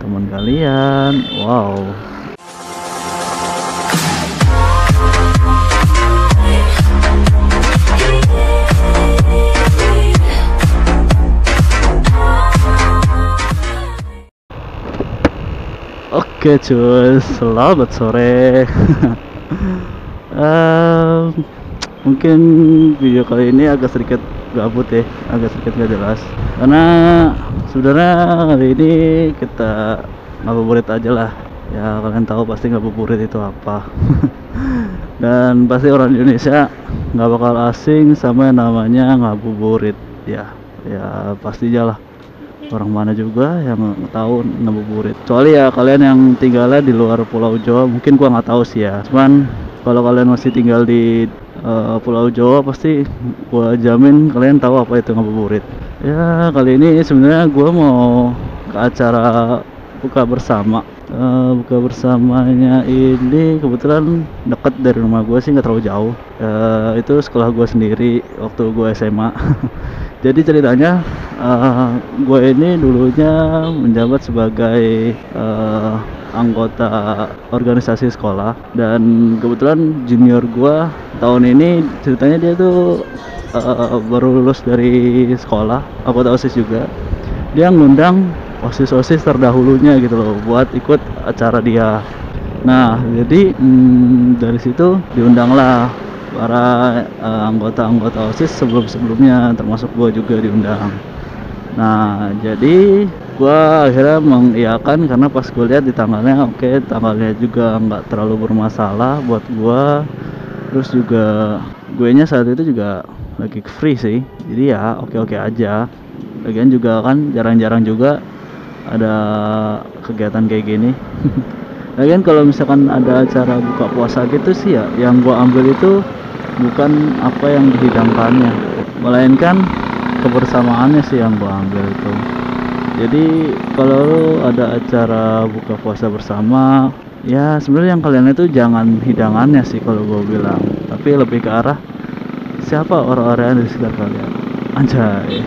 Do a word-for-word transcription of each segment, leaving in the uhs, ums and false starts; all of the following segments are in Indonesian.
teman kalian. Wow. Oke cuy, selamat sore. um, Mungkin video kali ini agak sedikit gabut ya, agak sedikit gak jelas. Karena sebenarnya kali ini kita ngabuburit aja lah. Ya kalian tahu pasti ngabuburit itu apa. Dan pasti orang Indonesia nggak bakal asing sama yang namanya ngabuburit. Ya, ya pastinya lah. Orang mana juga yang tahu ngabuburit. Kecuali ya kalian yang tinggalnya di luar Pulau Jawa, mungkin gua nggak tahu sih ya. Cuman kalau kalian masih tinggal di uh, Pulau Jawa, pasti gua jamin kalian tahu apa itu ngabuburit. Ya kali ini sebenarnya gua mau ke acara buka bersama. Uh, buka bersamanya ini kebetulan dekat dari rumah gue sih, nggak terlalu jauh. Uh, itu sekolah gue sendiri waktu gue S M A. Jadi ceritanya uh, gue ini dulunya menjabat sebagai uh, anggota organisasi sekolah, dan kebetulan junior gue tahun ini ceritanya dia tuh uh, baru lulus dari sekolah, anggota OSIS juga. Dia ngundang osis-osis terdahulunya gitu loh buat ikut acara dia. Nah jadi hmm, dari situ diundanglah para uh, anggota-anggota OSIS sebelum-sebelumnya, termasuk gua juga diundang. Nah jadi gua akhirnya mengiyakan karena pas gue lihat di tanggalnya, oke okay, tanggalnya juga nggak terlalu bermasalah buat gua. Terus juga gue nya saat itu juga lagi free sih, jadi ya oke-oke aja. Lagian juga kan jarang-jarang juga ada kegiatan kayak gini. Lagian kalau misalkan ada acara buka puasa gitu sih ya, yang gua ambil itu bukan apa yang dihidangkannya, melainkan kebersamaannya sih yang gua ambil itu. Jadi kalau ada acara buka puasa bersama, ya sebenarnya yang kalian itu jangan hidangannya sih kalau gua bilang, tapi lebih ke arah siapa orang-orang di sekitar kalian. Anjay.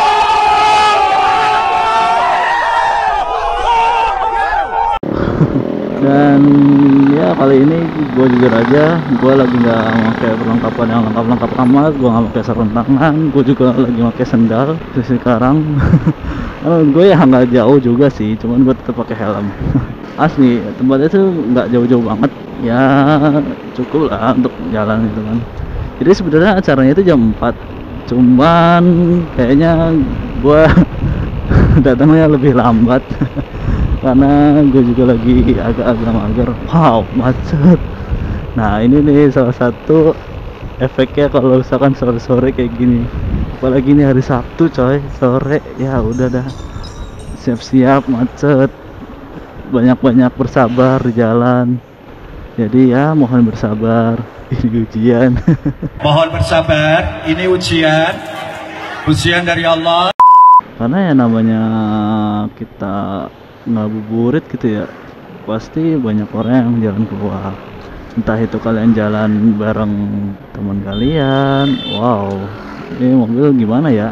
Dan ya kali ini gue jujur aja, gue lagi nggak pakai perlengkapan yang lengkap-lengkap amat. Gue nggak pakai sarung tangan, gue juga lagi pakai sendal sekarang. Gue ya nggak jauh juga sih, cuman gue tetap pakai helm. Asli tempatnya tuh nggak jauh-jauh banget, ya cukup lah untuk jalan itu kan. Jadi sebenarnya acaranya itu jam empat, cuman kayaknya gue datangnya lebih lambat. Karena gue juga lagi agak-agak mager. Wow, macet. Nah ini nih salah satu efeknya kalau misalkan sore-sore kayak gini, apalagi ini hari Sabtu coy, sore ya udah dah siap-siap macet. Banyak-banyak bersabar di jalan. Jadi ya mohon bersabar, ini ujian. Mohon bersabar, ini ujian, ujian dari Allah. Karena ya namanya kita ngabuburit gitu ya, pasti banyak orang yang jalan keluar. Entah itu kalian jalan bareng teman kalian. Wow, ini mobil gimana ya?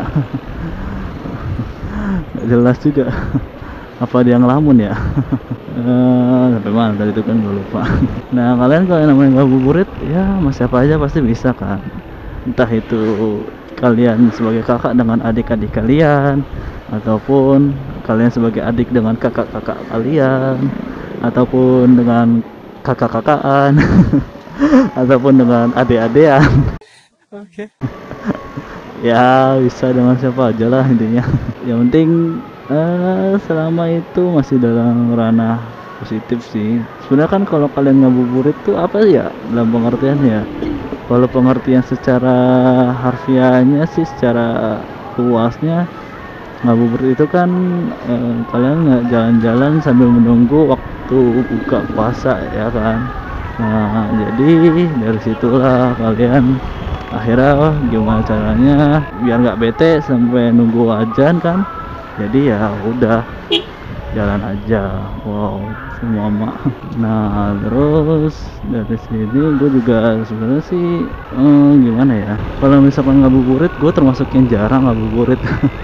Gak jelas juga. Apa dia ngelamun ya? uh, sampai mana tadi itu kan gue lupa. Nah kalian kalau yang namanya ngabuburit ya mas siapa aja pasti bisa kan. Entah itu kalian sebagai kakak dengan adik-adik kalian, ataupun kalian sebagai adik dengan kakak-kakak kalian, ataupun dengan kakak-kakaan, ataupun dengan adik-adikan. Oke. Okay. Ya bisa dengan siapa aja lah intinya. Yang penting uh, selama itu masih dalam ranah positif sih. Sebenarnya kan kalau kalian ngabuburit tuh apa ya dalam pengertian ya? Kalau pengertian secara harfiahnya sih, secara luasnya, ngabuburit itu kan eh, kalian nggak jalan-jalan sambil menunggu waktu buka puasa ya kan. Nah jadi dari situlah kalian akhirnya oh, gimana caranya biar nggak bete sampai nunggu ajan kan. Jadi ya udah jalan aja. Wow, semua mak. Nah terus dari sini gue juga sebenarnya sih eh, gimana ya, kalau misalkan ngabuburit gue termasuk yang jarang ngabuburit.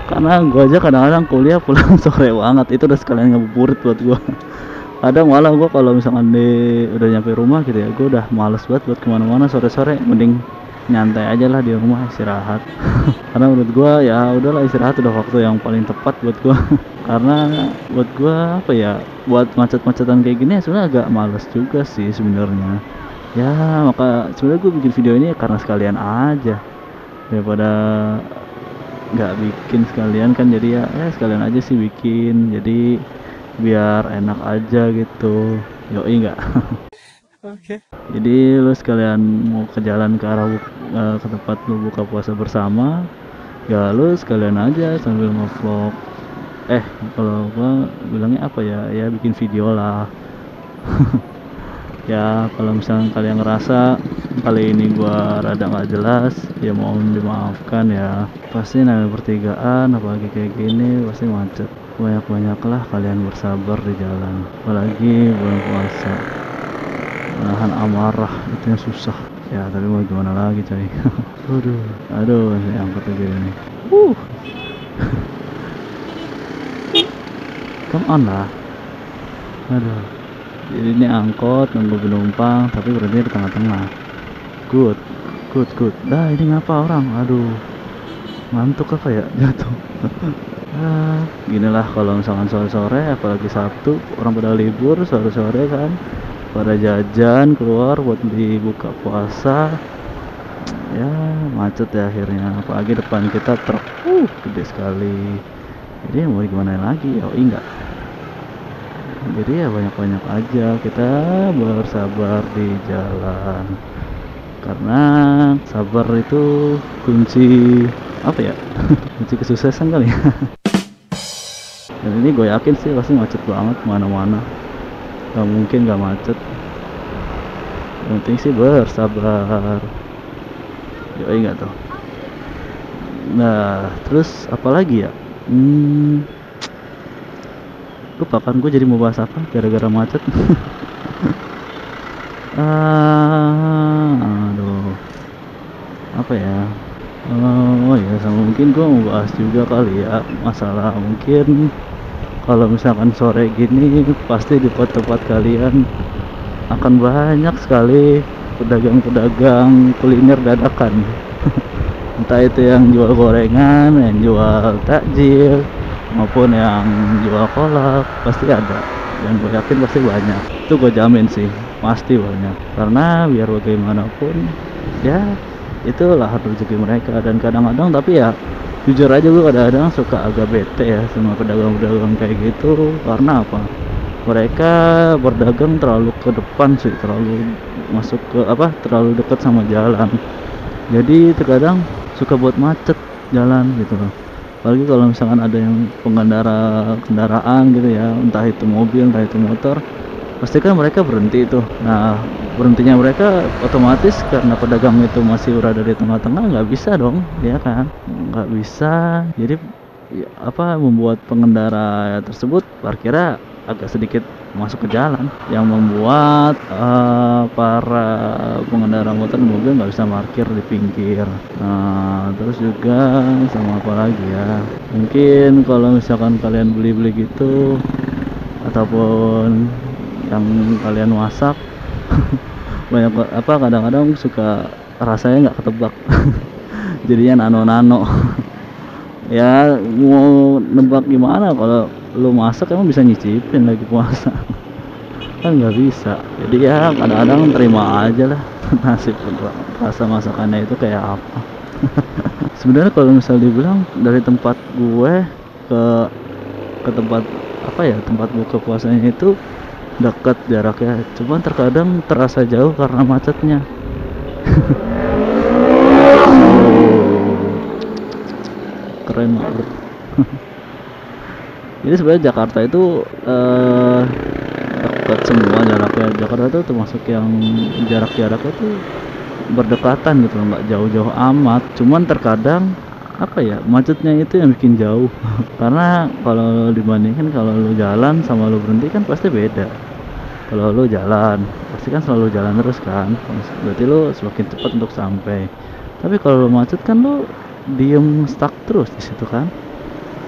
Karena gua aja kadang-kadang kuliah pulang sore banget, itu udah sekalian ngabuburit buat gua. Kadang malah gua kalau misalkan di udah nyampe rumah gitu ya, gua udah males banget buat kemana-mana sore-sore, mending nyantai aja lah di rumah istirahat. Karena menurut gua ya udahlah, istirahat udah waktu yang paling tepat buat gua. Karena buat gua apa ya, buat macet-macetan kayak gini ya sebenarnya agak males juga sih sebenarnya. Ya maka sebenarnya gua bikin video ini karena sekalian aja, daripada nggak bikin sekalian kan, jadi ya, ya sekalian aja sih bikin, jadi biar enak aja gitu. Yoi nggak? Oke. Jadi lu sekalian mau ke jalan ke arah bu- eh, ke tempat lu buka puasa bersama, ya lu sekalian aja sambil ngevlog. Eh kalau gua bilangnya apa ya, ya bikin video lah. Ya kalau misalnya kalian ngerasa kali ini gua rada nggak jelas, ya mohon dimaafkan ya. Pasti namanya pertigaan apalagi kayak gini pasti macet. Banyak-banyaklah kalian bersabar di jalan, apalagi bulan puasa. Menahan amarah itu yang susah ya, tapi mau gimana lagi coy. Aduh, aduh, saya angkat lagi ini. Uh, come on lah. Aduh, jadi ini angkot nunggu penumpang tapi berhenti di tengah-tengah. Good, good, good. Dah ini ngapa orang? Aduh, ngantuk apa ya, jatuh. Ah, ginilah kalau misalkan sore-sore apalagi Sabtu, orang pada libur sore-sore kan, pada jajan keluar buat dibuka puasa, ya macet ya akhirnya. Apalagi depan kita truk uh gede sekali, jadi mau gimana lagi ya, oh enggak. Jadi ya banyak-banyak aja kita bersabar di jalan, karena sabar itu kunci apa ya, kunci kesuksesan kali ya. Dan ini gue yakin sih pasti macet banget mana-mana, gak mungkin gak macet. Yang penting sih bersabar. Yoi nggak tuh. Nah terus apa lagi ya, hmm, lupa kan gue jadi mau bahas apa gara-gara macet. ah, aduh apa ya, oh ya sama mungkin gue mau bahas juga kali ya masalah mungkin kalau misalkan sore gini pasti di tempat-tempat kalian akan banyak sekali pedagang-pedagang kuliner dadakan. Entah itu yang jual gorengan, yang jual takjil, maupun yang jual kolak, pasti ada. Dan gue yakin pasti banyak. Itu gue jamin sih, pasti banyak. Karena biar bagaimanapun, ya itulah rezeki mereka. Dan kadang-kadang tapi ya jujur aja gue kadang-kadang suka agak bete ya sama pedagang-pedagang kayak gitu. Karena apa? Mereka berdagang terlalu ke depan sih, terlalu masuk ke apa, terlalu dekat sama jalan. Jadi terkadang suka buat macet jalan gitu loh. Apalagi kalau misalkan ada yang pengendara kendaraan gitu ya, entah itu mobil, entah itu motor, pasti kan mereka berhenti itu. Nah berhentinya mereka otomatis karena pedagang itu masih berada di tengah-tengah, nggak bisa dong ya kan, nggak bisa. Jadi ya, apa membuat pengendara tersebut parkirnya agak sedikit masuk ke jalan, yang membuat uh, para pengendara motor dan mobil nggak bisa parkir di pinggir. Nah terus juga sama apa lagi ya, mungkin kalau misalkan kalian beli-beli gitu ataupun yang kalian masak banyak apa kadang-kadang suka rasanya nggak ketebak. Jadinya nano-nano. Ya mau nebak gimana kalau lu masak emang bisa nyicipin lagi puasa. Kan nggak bisa. Jadi ya kadang-kadang terima aja lah nasib rasa masakannya itu kayak apa. Sebenarnya kalau misal dibilang dari tempat gue ke ke tempat apa ya, tempat buka puasanya itu dekat jaraknya, cuman terkadang terasa jauh karena macetnya. Keren banget. Jadi sebenarnya Jakarta itu eh, dekat semua jaraknya. Jakarta itu termasuk yang jarak-jaraknya tuh berdekatan gitu loh, nggak jauh-jauh amat. Cuman terkadang apa ya, macetnya itu yang bikin jauh. Karena kalau dibandingkan kalau lu jalan sama lu berhenti kan pasti beda. Kalau lu jalan pasti kan selalu jalan terus kan, berarti lu semakin cepat untuk sampai. Tapi kalau lu macet kan lu diem stuck terus di situ kan,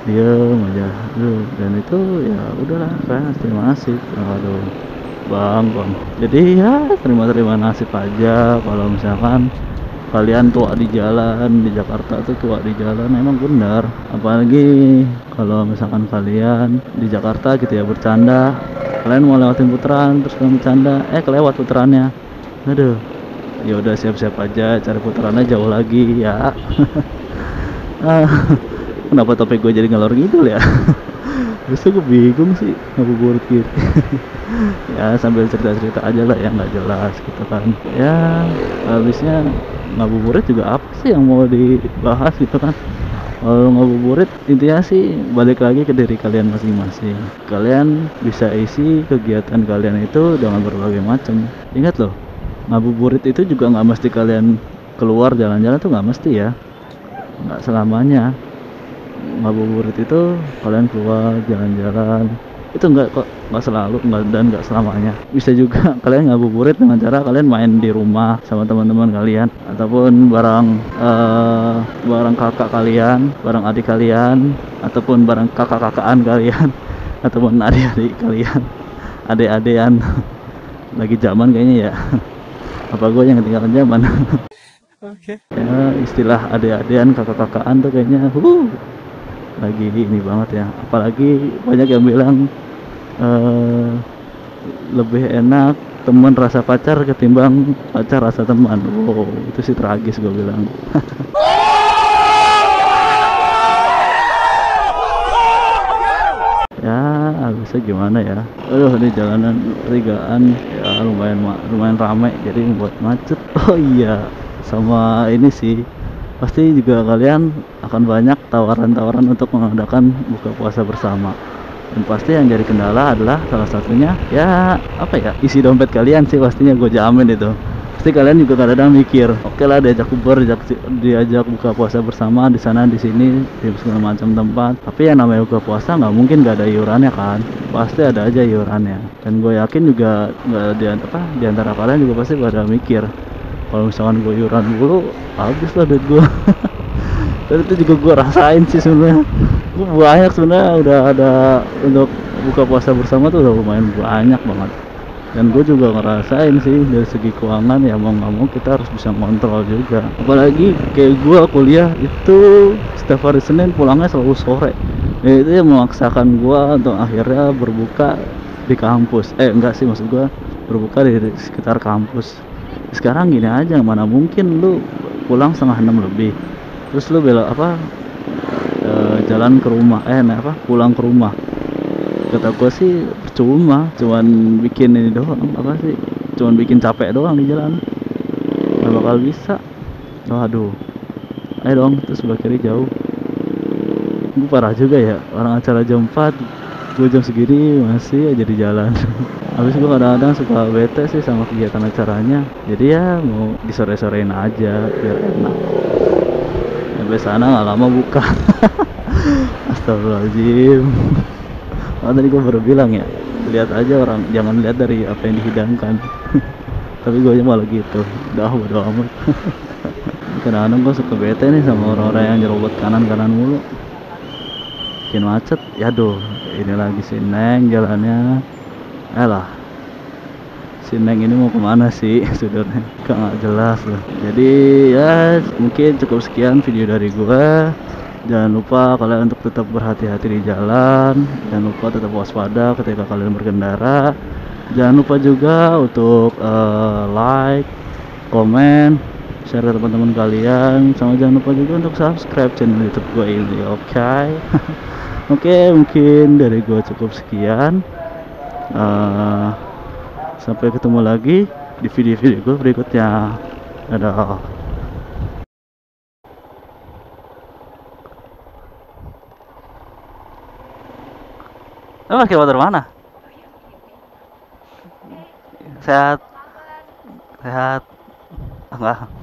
diem aja aduh. Dan itu ya udahlah, saya terima nasib. Aduh bang bang, jadi ya terima-terima nasib aja. Kalau misalkan kalian tua di jalan di Jakarta tuh, tua di jalan emang benar. Apalagi kalau misalkan kalian di Jakarta gitu ya, bercanda, kalian mau lewatin putaran terus kalian bercanda, eh kelewat putarannya, aduh, ya udah siap-siap aja cari putarannya jauh lagi ya. Ah, kenapa topik gue jadi ngalor ngidul ya? Justru gue bingung sih ngabuburit gitu. Ya sambil cerita-cerita aja lah yang nggak jelas gitu kan. Ya habisnya ngabuburit juga apa sih yang mau dibahas gitu kan. Kalau ngabuburit intinya sih balik lagi ke diri kalian masing-masing. Kalian bisa isi kegiatan kalian itu dengan berbagai macam. Ingat loh, ngabuburit itu juga nggak mesti kalian keluar jalan-jalan tuh, nggak mesti ya, nggak selamanya. Ngabuburit itu kalian keluar jalan-jalan itu enggak kok, nggak selalu, enggak, dan nggak selamanya. Bisa juga kalian ngabuburit dengan cara kalian main di rumah sama teman-teman kalian, ataupun bareng uh, bareng kakak kalian, bareng adik kalian, ataupun bareng kakak-kakaan kalian, ataupun adik-adik kalian, adik-adikan. Lagi zaman kayaknya ya. Apa gue yang ketinggalan zaman? Oke. Ya istilah adik-adikan, kakak-kakaan tuh kayaknya huh, lagi ini banget ya. Apalagi banyak yang bilang eh, lebih enak teman rasa pacar ketimbang pacar rasa teman. Wow, itu sih tragis gue bilang. Ya bisa gimana ya, aduh di jalanan Rigaan ya lumayan lumayan ramai jadi membuat macet. Oh iya, sama ini sih, pasti juga kalian akan banyak tawaran-tawaran untuk mengadakan buka puasa bersama. Dan pasti yang jadi kendala adalah salah satunya ya apa ya, isi dompet kalian sih pastinya, gue jamin itu. Pasti kalian juga kadang-kadang mikir, oke lah diajak kubur, diajak, diajak buka puasa bersama di sana di sini di segala macam tempat. Tapi yang namanya buka puasa nggak mungkin nggak ada iurannya kan, pasti ada aja iurannya. Dan gue yakin juga nggak di apa di antara kalian juga pasti pada mikir, kalau misalkan gue iuran dulu habis lah duit gue. Dan itu juga gue rasain sih sebenarnya. Gue banyak sebenarnya udah ada untuk buka puasa bersama tuh udah lumayan banyak banget. Dan gue juga ngerasain sih dari segi keuangan ya, mau nggak mau kita harus bisa kontrol juga. Apalagi kayak gue kuliah itu setiap hari Senin pulangnya selalu sore. Ya, itu yang memaksakan gue untuk akhirnya berbuka di kampus. Eh enggak sih, maksud gue berbuka di sekitar kampus. Sekarang gini aja, mana mungkin lu pulang setengah enam lebih terus lu belok apa e, jalan ke rumah, eh nah apa pulang ke rumah. Kata gue sih percuma, cuman bikin ini doang, apa sih, cuman bikin capek doang di jalan, gak bakal bisa. Oh aduh, ayo dong, terus sebelah kiri jauh. Gue parah juga ya, orang acara jam empat gue jam segini masih aja di jalan. Habis gue kadang-kadang suka bete sih sama kegiatan acaranya, jadi ya mau disore-sorein aja biar enak. Sampai sana nggak lama buka. Astagfirullahaladzim. Oh, tadi gue baru bilang ya, lihat aja orang, jangan lihat dari apa yang dihidangkan. Tapi gue malah gitu, udah bodo amat. Kadang-kadang gue suka bete nih sama orang-orang yang nyerobot kanan-kanan mulu, bikin macet. Ya doh, ini lagi si Neng jalannya. Elah, si Neng ini mau kemana sih sebenarnya, gak, gak jelas loh. Jadi ya mungkin cukup sekian video dari gua. Jangan lupa kalian untuk tetap berhati-hati di jalan, jangan lupa tetap waspada ketika kalian berkendara. Jangan lupa juga untuk uh, like, komen, share ke teman-teman kalian, sama jangan lupa juga untuk subscribe channel YouTube gua ini. Oke. Okay? Oke, okay, mungkin dari gua cukup sekian. Uh, Sampai ketemu lagi di video-video gue berikutnya. Dadah. Oh, pakai motor mana? Sehat. Sehat. Enggak.